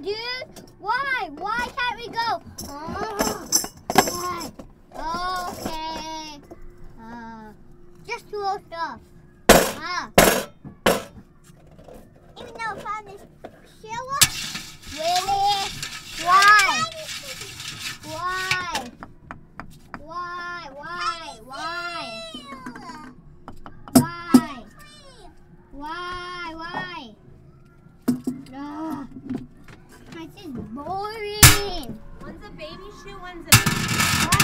dude. Why? Why can't we go? Why? Okay. Just slow stuff. Even though I found this Sheila. Really? Why? Why? Why? Why? Why? Why? Why? Why? This is boring. One's a baby shoe, one's a